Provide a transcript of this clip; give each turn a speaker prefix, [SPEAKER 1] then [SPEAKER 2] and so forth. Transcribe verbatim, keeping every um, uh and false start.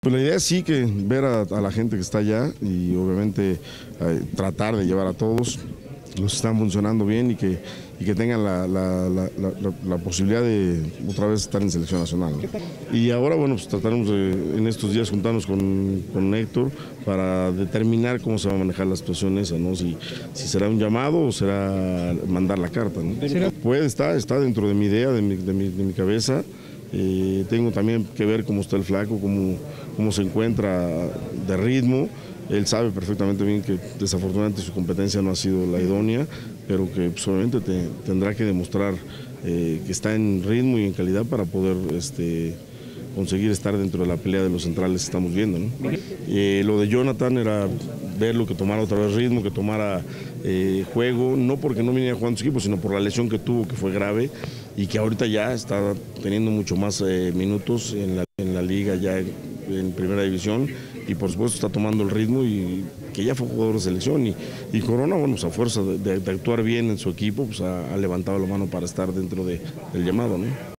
[SPEAKER 1] Pues la idea es sí que ver a, a la gente que está allá y obviamente eh, tratar de llevar a todos los que están funcionando bien y que, y que tengan la, la, la, la, la posibilidad de otra vez estar en selección nacional, ¿no? Y ahora, bueno, pues trataremos de, en estos días juntarnos con, con Héctor para determinar cómo se va a manejar la situación esa, ¿no? Si, si será un llamado o será mandar la carta, ¿no? Puede estar, está dentro de mi idea, de mi, de mi, de mi cabeza. Eh, tengo también que ver cómo está el flaco, cómo, cómo se encuentra de ritmo. Él sabe perfectamente bien que desafortunadamente su competencia no ha sido la idónea, pero que pues, obviamente te, tendrá que demostrar eh, que está en ritmo y en calidad para poder este, conseguir estar dentro de la pelea de los centrales que estamos viendo, ¿no? Eh, lo de Jonathan era verlo que tomara otra vez ritmo, que tomara eh, juego, no porque no viniera jugando su equipo, sino por la lesión que tuvo, que fue grave, y que ahorita ya está teniendo mucho más eh, minutos en la, en la liga, ya en, en primera división, y por supuesto está tomando el ritmo y que ya fue jugador de selección. Y, y Corona, bueno, pues a fuerza de, de, de actuar bien en su equipo, pues ha, ha levantado la mano para estar dentro de, del llamado, ¿no?